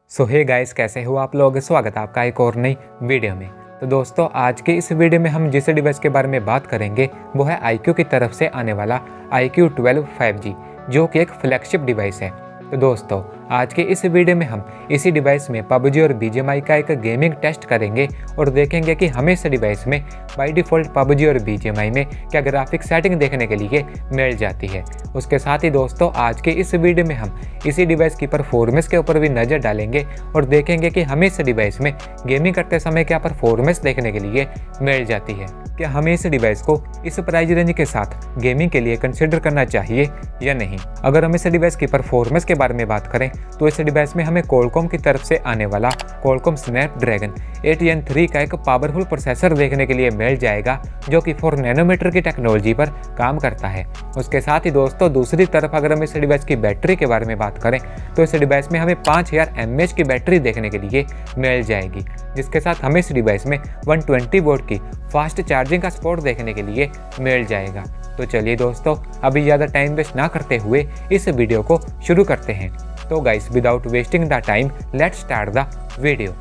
सो hey guys, कैसे हो आप लोग। स्वागत है आपका एक और नई वीडियो में। तो दोस्तों, आज के इस वीडियो में हम जिस डिवाइस के बारे में बात करेंगे वो है iQOO की तरफ से आने वाला iQOO 12 5G, जो कि एक फ्लैगशिप डिवाइस है। तो दोस्तों, आज के इस वीडियो में हम इसी डिवाइस में PUBG और BGMI का एक गेमिंग टेस्ट करेंगे और देखेंगे कि हमें इस डिवाइस में बाय डिफ़ॉल्ट PUBG और BGMI में क्या ग्राफिक सेटिंग देखने के लिए मिल जाती है। उसके साथ ही दोस्तों, आज के इस वीडियो में हम इसी डिवाइस की परफॉर्मेंस के ऊपर भी नज़र डालेंगे और देखेंगे कि हमें इस डिवाइस में गेमिंग करते समय क्या परफॉर्मेंस देखने के लिए मिल जाती है। क्या हमें इस डिवाइस को इस प्राइस रेंज के साथ गेमिंग के लिए कंसिडर करना चाहिए या नहीं। अगर हम इस डिवाइस की परफॉर्मेंस के बारे में बात करें तो इस डिवाइस में हमें क्वालकॉम की तरफ से आने वाला क्वालकॉम स्नैपड्रैगन 8 Gen 3 का एक पावरफुल प्रोसेसर देखने के लिए मिल जाएगा, जो कि 4 नैनोमीटर की टेक्नोलॉजी पर काम करता है। उसके साथ ही दोस्तों, दूसरी तरफ अगर हम इस डिवाइस की बैटरी के बारे में बात करें तो इस डिवाइस में हमें 5000 mAh की बैटरी देखने के लिए मिल जाएगी, जिसके साथ हमें इस डिवाइस में 120 वोल्ट की फास्ट चार्जिंग का सपोर्ट देखने के लिए मिल जाएगा। तो चलिए दोस्तों, अभी ज़्यादा टाइम वेस्ट ना करते हुए इस वीडियो को शुरू करते हैं। तो guys, without wasting the time, let's start the video.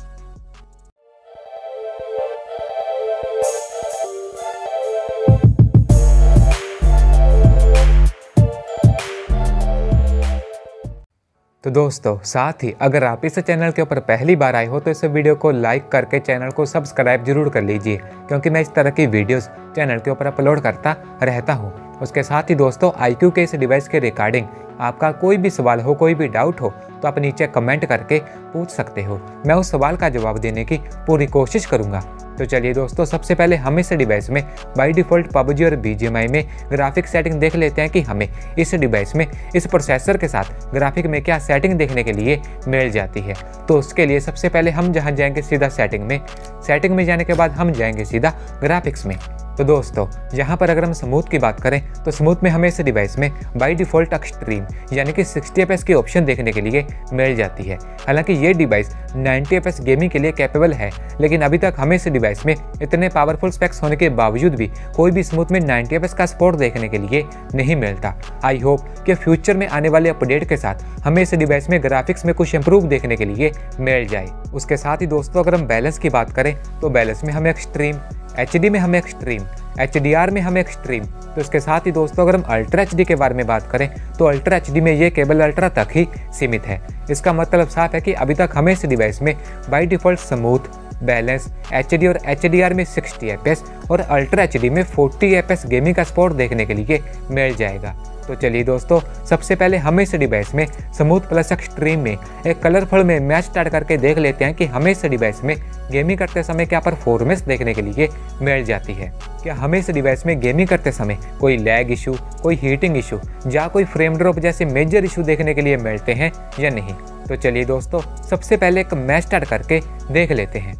तो दोस्तों, साथ ही अगर आप इस चैनल के ऊपर पहली बार आए हो तो इस वीडियो को लाइक करके चैनल को सब्सक्राइब जरूर कर लीजिए, क्योंकि मैं इस तरह की वीडियोस चैनल के ऊपर अपलोड करता रहता हूं। उसके साथ ही दोस्तों, iQOO के इस डिवाइस के रिगार्डिंग आपका कोई भी सवाल हो, कोई भी डाउट हो तो आप नीचे कमेंट करके पूछ सकते हो। मैं उस सवाल का जवाब देने की पूरी कोशिश करूँगा। तो चलिए दोस्तों, सबसे पहले हम इस डिवाइस में बाय डिफ़ॉल्ट PUBG और BGMI में ग्राफिक सेटिंग देख लेते हैं कि हमें इस डिवाइस में इस प्रोसेसर के साथ ग्राफिक में क्या सेटिंग देखने के लिए मिल जाती है। तो उसके लिए सबसे पहले हम जहां जाएंगे सीधा सेटिंग में जाने के बाद हम जाएंगे सीधा ग्राफिक्स में। तो दोस्तों, यहाँ पर अगर हम स्मूथ की बात करें तो स्मूथ में हमें इस डिवाइस में बाय डिफ़ॉल्ट एक्सट्रीम यानी कि 60 fps की ऑप्शन देखने के लिए मिल जाती है। हालांकि ये डिवाइस 90 fps गेमिंग के लिए कैपेबल है, लेकिन अभी तक हमें इस डिवाइस में इतने पावरफुल स्पेक्स होने के बावजूद भी कोई भी स्मूथ में 90 fps का सपोर्ट देखने के लिए नहीं मिलता। आई होप कि फ्यूचर में आने वाले अपडेट के साथ हमें इस डिवाइस में ग्राफिक्स में कुछ इंप्रूव देखने के लिए मिल जाए। उसके साथ ही दोस्तों, अगर हम बैलेंस की बात करें तो बैलेंस में हमें एक्सट्रीम, HD में हमें एक्सट्रीम, HDR में हमें एक्सट्रीम। तो इसके साथ ही दोस्तों, अगर हम अल्ट्रा HD के बारे में बात करें तो अल्ट्रा HD में ये केवल अल्ट्रा तक ही सीमित है। इसका मतलब साफ है कि अभी तक हमें इस डिवाइस में by default smooth, balance, HD और HDR में 60 fps और अल्ट्रा HD में 40 fps गेमिंग का सपोर्ट देखने के लिए मिल जाएगा। तो चलिए दोस्तों, सबसे पहले हम इस डिवाइस में स्मूथ प्लस एक्सट्रीम में एक कलरफुल में मैच स्टार्ट करके देख लेते हैं कि हमें इस डिवाइस में गेमिंग करते समय क्या परफॉर्मेंस देखने के लिए मिल जाती है। क्या हमें इस डिवाइस में गेमिंग करते समय कोई लैग इशू, कोई हीटिंग इशू या कोई फ्रेम ड्रॉप जैसे मेजर इशू देखने के लिए मिलते हैं या नहीं। तो चलिए दोस्तों, सबसे पहले एक मैच स्टार्ट करके देख लेते हैं।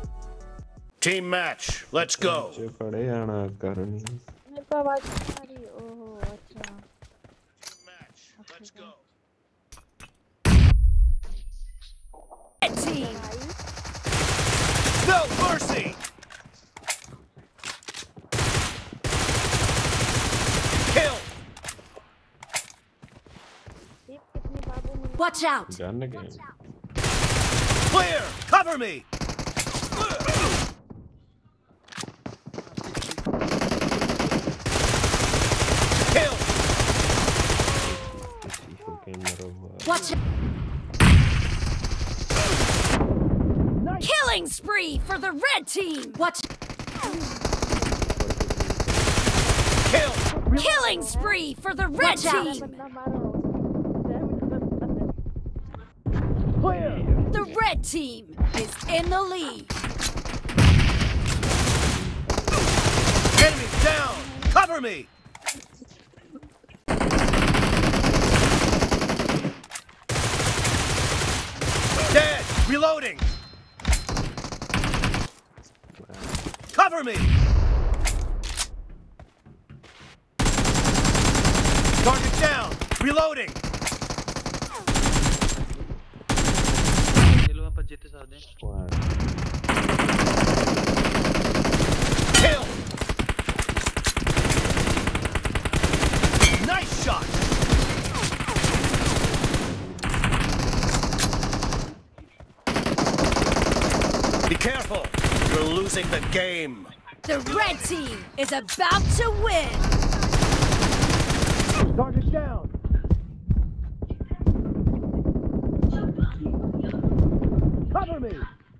Team match, let's go. पड़े आना करनी। मेरे को आवाज आ रही है। ओहो, अच्छा। Match, let's go. team. No mercy. Kill. कितनी बाबू मिली? Watch out! गन के Clear. Cover me. Kill. Watch out! Killing spree for the red team! Watch! Kill. Killing spree for the red team! बंदा मारो। Clear. The red team is in the lead. Enemy down. Cover me. Dead. Reloading. Cover me. Target down. Reloading. चलो आप जीते साथ हैं। Kill. Nice shot. losing the game. The red team is about to win. Target down. Cover me.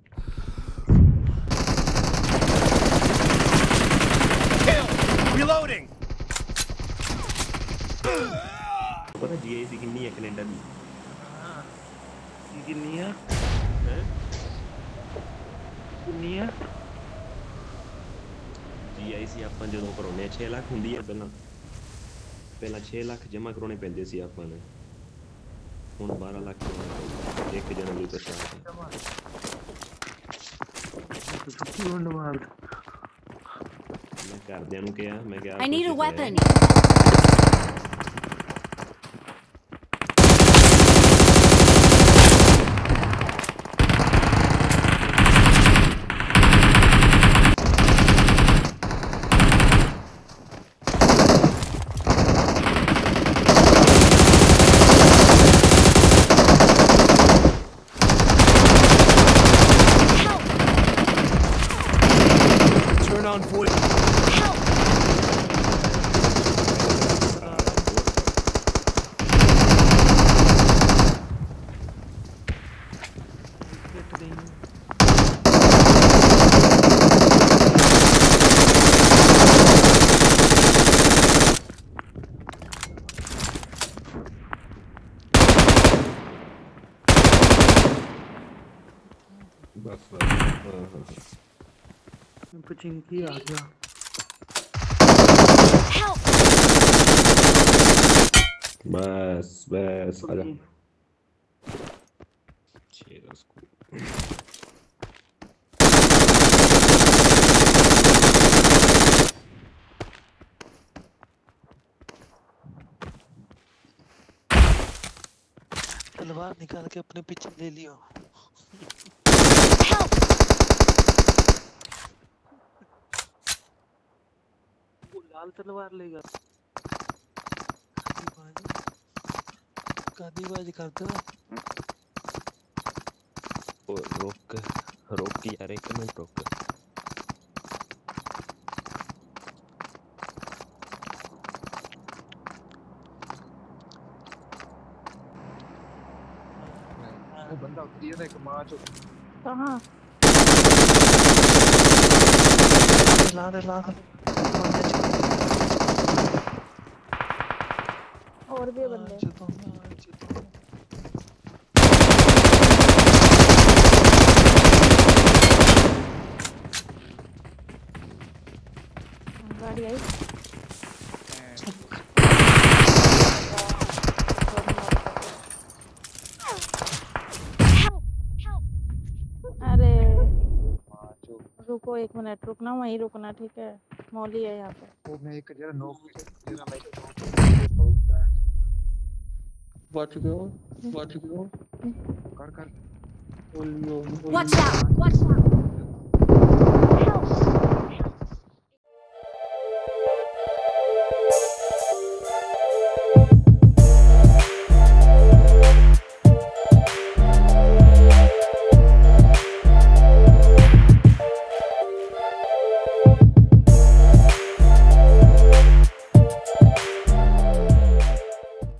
Kill. Reloading. पता GIC कितनी है Canada ਦੀ कितनी है कितनी है GIC ਆਪਾਂ ਜਦੋਂ ਕਰਾਉਨੇ 6 ਲੱਖ ਹੁੰਦੀ ਹੈ ਪਹਿਲਾਂ 6 ਲੱਖ ਜਮ੍ਹਾਂ ਕਰਾਉਣੇ ਪੈਂਦੇ ਸੀ ਆਪਾਂ ਨੇ ਹੁਣ 12 ਲੱਖ ਇੱਕ ਜਣਾ ਲਈ ਪਛਾਣ ਮੈਂ ਘਰਦਿਆਂ ਨੂੰ ਕਿਹਾ ਮੈਂ ਕਿਹਾ I need a weapon. Turn on voice. बस पचिंकी आ गया Help! बस बस आजा छेड़ा उसको तलवार निकाल के अपने पीछे ले लियो Help! वो लाल तलवार लेगा गादीबाजी कर दो ओ रोक रोक यार एक मिनट रोक वो बंदा उतरी है ना एक माँ जो कहाँ? ला दे और भी बंदे। गाड़ी आई। अरे रुको 1 मिनट रुकना वहीं रुकना ठीक है मौली है यहाँ पे वो मैं एक जरा नोक जरा मैं बच गयो कर Watch out! Watch out!